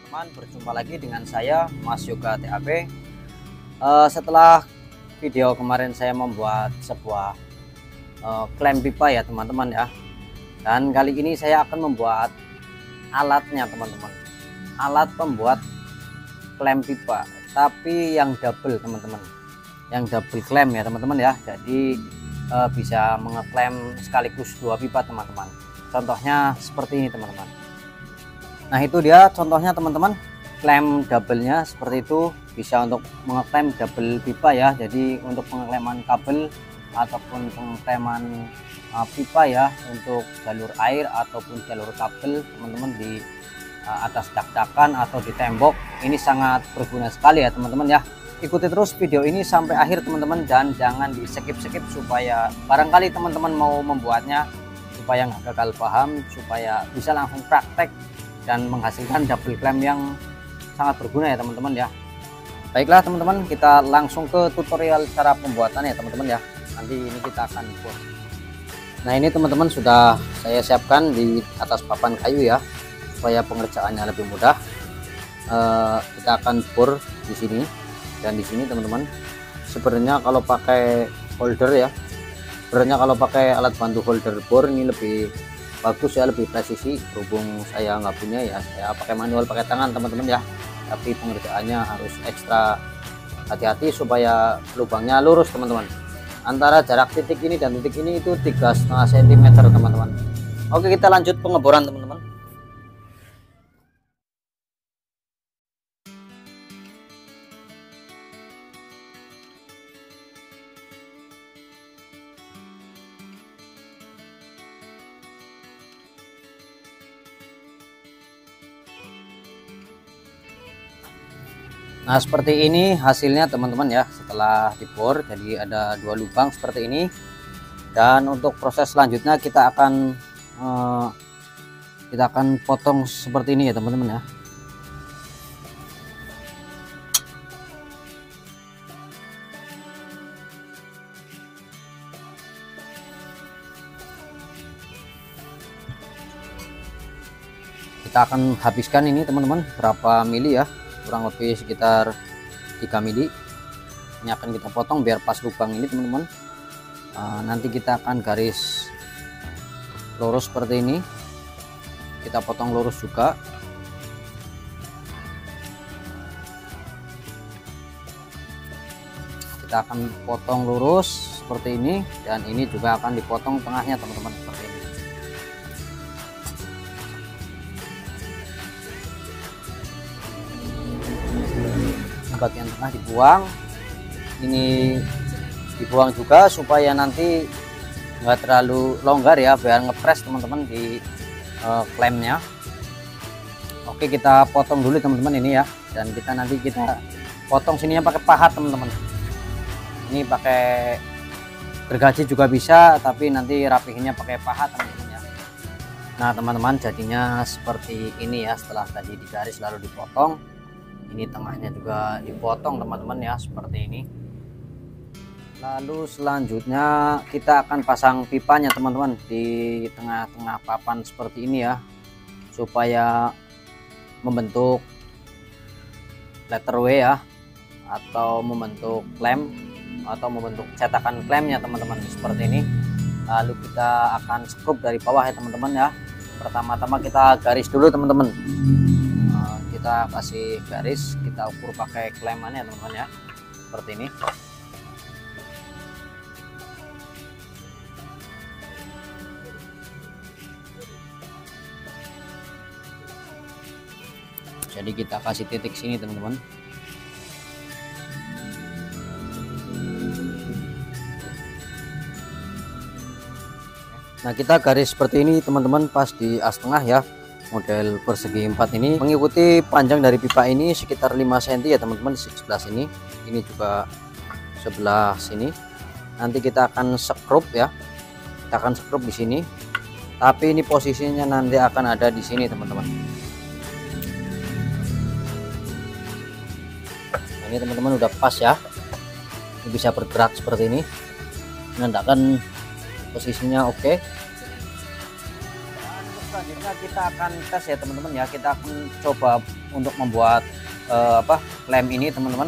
teman-teman, berjumpa lagi dengan saya Mas Yoga TAP. Setelah video kemarin saya membuat sebuah klem pipa ya teman-teman ya, dan kali ini saya akan membuat alatnya teman-teman, alat pembuat klem pipa tapi yang double teman-teman, yang double klem ya teman-teman ya. Jadi bisa mengeklem sekaligus dua pipa teman-teman. Contohnya seperti ini teman-teman. Nah itu dia contohnya teman-teman, klem double-nya seperti itu, bisa untuk mengeklem double pipa ya. Jadi untuk pengekleman kabel ataupun pengekleman pipa ya, untuk jalur air ataupun jalur kabel teman-teman di atas dak-dakan atau di tembok, ini sangat berguna sekali ya teman-teman ya. Ikuti terus video ini sampai akhir teman-teman, dan jangan di skip-skip supaya barangkali teman-teman mau membuatnya supaya nggak gagal paham, supaya bisa langsung praktek dan menghasilkan double klem yang sangat berguna ya teman-teman ya. Baiklah teman-teman, kita langsung ke tutorial cara pembuatan ya teman-teman ya. Nanti ini kita akan buat. Nah ini teman-teman sudah saya siapkan di atas papan kayu ya, supaya pengerjaannya lebih mudah. Kita akan bor di sini dan di sini teman-teman. Sebenarnya kalau pakai holder ya, sebenarnya kalau pakai alat bantu holder bor ini lebih bagus ya, lebih presisi. Berhubung saya nggak punya ya, saya pakai manual, pakai tangan teman-teman ya. Tapi pengerjaannya harus ekstra hati-hati supaya lubangnya lurus teman-teman. Antara jarak titik ini dan titik ini itu 3,5 cm teman-teman. Oke, kita lanjut pengeboran teman-teman. Nah seperti ini hasilnya teman-teman ya, setelah dibor. Jadi ada dua lubang seperti ini, dan untuk proses selanjutnya kita akan potong seperti ini ya teman-teman ya. Kita akan habiskan ini teman-teman berapa mili ya, kurang lebih sekitar 3 mili. Ini akan kita potong biar pas lubang ini teman-teman. Nanti kita akan garis lurus seperti ini, kita potong lurus juga. Kita akan potong lurus seperti ini, dan ini juga akan dipotong tengahnya teman-teman seperti ini. Bagian tengah dibuang, ini dibuang juga supaya nanti nggak terlalu longgar ya, biar ngepres teman-teman di klemnya. Oke, kita potong dulu teman-teman ini ya, dan nanti kita potong sininya pakai pahat teman-teman. Ini pakai gergaji juga bisa, tapi nanti rapihinnya pakai pahat teman-teman ya. Nah teman-teman, jadinya seperti ini ya, setelah tadi digaris lalu dipotong. Ini tengahnya juga dipotong teman-teman ya, seperti ini. Lalu selanjutnya kita akan pasang pipanya teman-teman di tengah-tengah papan seperti ini ya, supaya membentuk letter W ya, atau membentuk klem, atau membentuk cetakan klemnya teman-teman seperti ini. Lalu kita akan skrup dari bawah ya teman-teman ya. Pertama-tama kita garis dulu teman-teman. Kita kasih garis, kita ukur pakai klemannya teman-teman ya, seperti ini. Jadi kita kasih titik sini teman-teman. Nah kita garis seperti ini teman-teman, pas di as tengah ya, model persegi 4 ini. Mengikuti panjang dari pipa ini sekitar 5 cm ya teman-teman, sebelah sini, ini juga sebelah sini. Nanti kita akan skrup ya, kita akan skrup di sini, tapi ini posisinya nanti akan ada di sini teman-teman. Nah, ini teman-teman udah pas ya, ini bisa bergerak seperti ini, menandakan posisinya oke. selanjutnya kita akan tes ya teman-teman ya, kita akan coba untuk membuat lem ini teman-teman.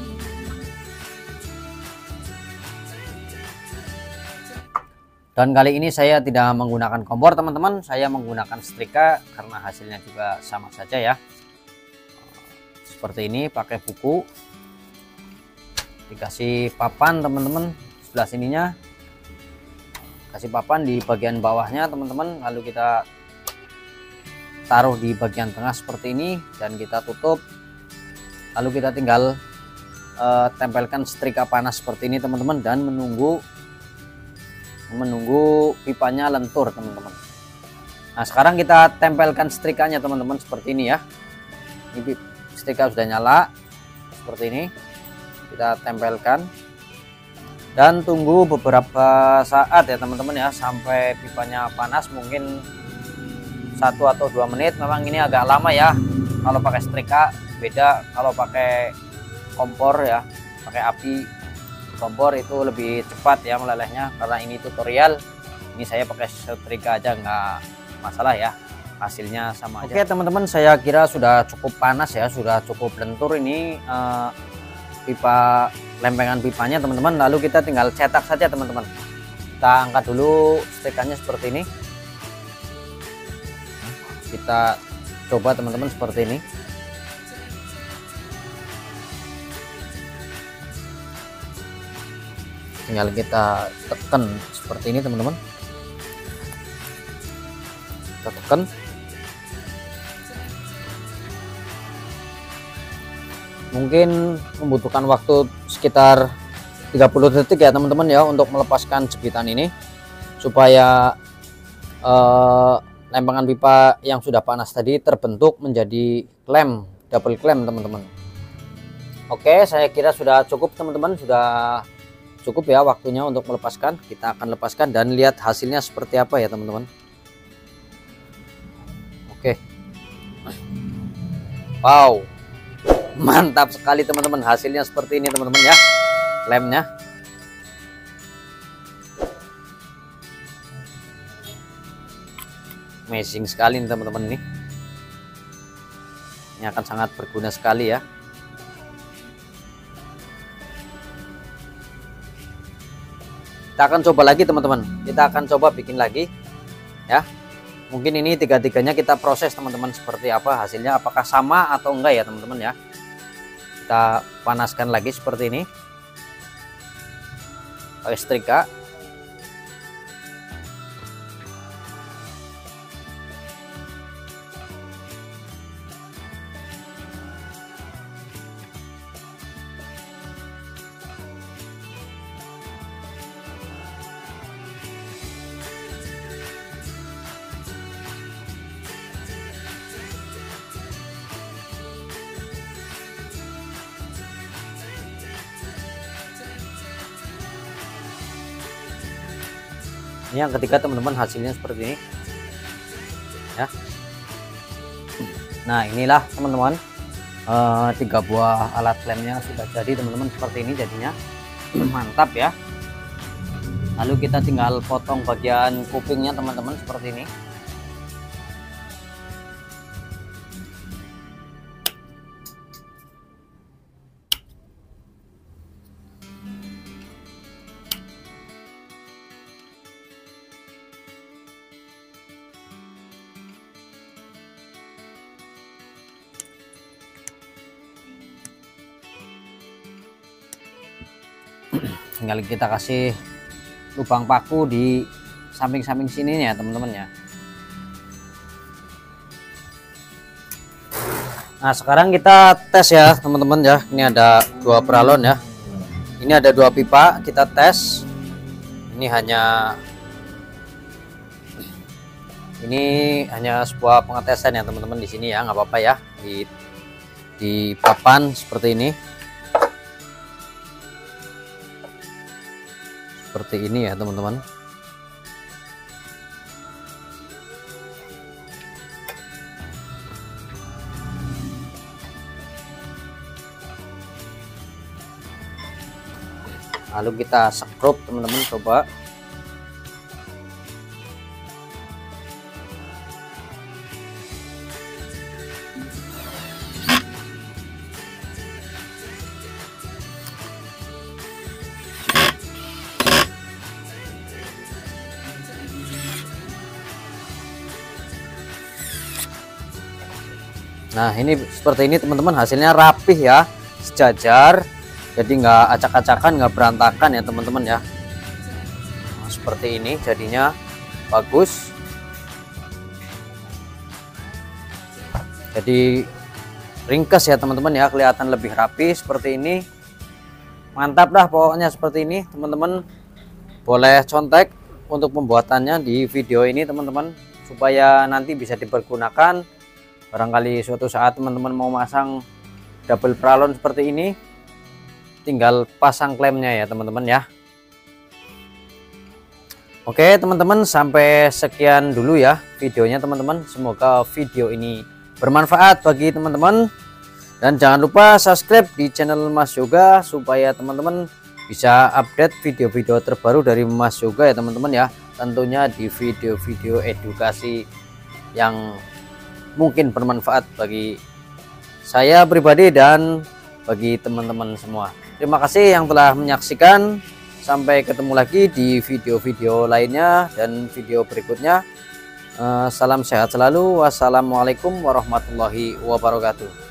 Dan kali ini saya tidak menggunakan kompor teman-teman, saya menggunakan setrika karena hasilnya juga sama saja ya. Seperti ini, pakai buku, dikasih papan teman-teman sebelah sininya, kasih papan di bagian bawahnya teman-teman, lalu kita taruh di bagian tengah seperti ini dan kita tutup, lalu kita tinggal tempelkan setrika panas seperti ini teman-teman, dan menunggu pipanya lentur teman-teman. Nah sekarang kita tempelkan setrikanya teman-teman seperti ini ya. Ini setrika sudah nyala seperti ini, kita tempelkan dan tunggu beberapa saat ya teman-teman ya, sampai pipanya panas, mungkin 1 atau 2 menit. Memang ini agak lama ya kalau pakai setrika, beda kalau pakai kompor ya, pakai api kompor itu lebih cepat ya melelehnya. Karena ini tutorial, ini saya pakai setrika aja nggak masalah ya, hasilnya sama aja. Oke teman-teman, saya kira sudah cukup panas ya, sudah cukup lentur ini pipa, lempengan pipanya teman-teman. Lalu kita tinggal cetak saja teman-teman. Kita angkat dulu setrikanya seperti ini, kita coba teman-teman seperti ini. Tinggal kita tekan seperti ini teman-teman, kita tekan. Mungkin membutuhkan waktu sekitar 30 detik ya teman-teman ya untuk melepaskan jepitan ini, supaya lempengan pipa yang sudah panas tadi terbentuk menjadi klem, double klem teman-teman. Oke, saya kira sudah cukup teman-teman, sudah cukup ya waktunya untuk melepaskan. Kita akan lepaskan dan lihat hasilnya seperti apa ya teman-teman. Oke, wow, mantap sekali teman-teman, hasilnya seperti ini teman-teman ya, lemnya. Amazing sekali nih teman-teman, ini akan sangat berguna sekali ya. Kita akan coba lagi teman-teman, kita akan coba bikin lagi ya. Mungkin ini tiga-tiganya kita proses teman-teman, seperti apa hasilnya, apakah sama atau enggak ya teman-teman ya. Kita panaskan lagi seperti ini pakai setrika. Ini yang ketiga teman-teman, hasilnya seperti ini ya. Nah inilah teman-teman, 3 buah alat lemnya sudah jadi teman-teman, seperti ini jadinya. Mantap ya. Lalu kita tinggal potong bagian kupingnya teman-teman seperti ini. Tinggal kita kasih lubang paku di samping-samping sini ya teman-teman ya. Nah sekarang kita tes ya teman-teman ya. Ini ada 2 peralon ya, ini ada 2 pipa, kita tes. Ini hanya sebuah pengetesan ya teman-teman di sini ya, nggak apa-apa ya, di papan seperti ini. Seperti ini ya teman-teman. Lalu kita sekrup teman-teman, coba. Nah ini seperti ini teman-teman, hasilnya rapih ya, sejajar, jadi nggak acak-acakan, nggak berantakan ya teman-teman ya. Nah, seperti ini jadinya bagus, jadi ringkas ya teman-teman ya, kelihatan lebih rapi seperti ini. Mantap dah pokoknya seperti ini teman-teman. Boleh contek untuk pembuatannya di video ini teman-teman, supaya nanti bisa dipergunakan. Barangkali suatu saat teman-teman mau masang double pralon seperti ini, tinggal pasang klemnya ya teman-teman ya. Oke teman-teman, sampai sekian dulu ya videonya teman-teman. Semoga video ini bermanfaat bagi teman-teman, dan jangan lupa subscribe di channel Mas Yoga supaya teman-teman bisa update video-video terbaru dari Mas Yoga ya teman-teman ya. Tentunya di video-video edukasi yang mungkin bermanfaat bagi saya pribadi dan bagi teman-teman semua. Terima kasih yang telah menyaksikan. Sampai ketemu lagi di video-video lainnya dan video berikutnya. Salam sehat selalu. Wassalamualaikum warahmatullahi wabarakatuh.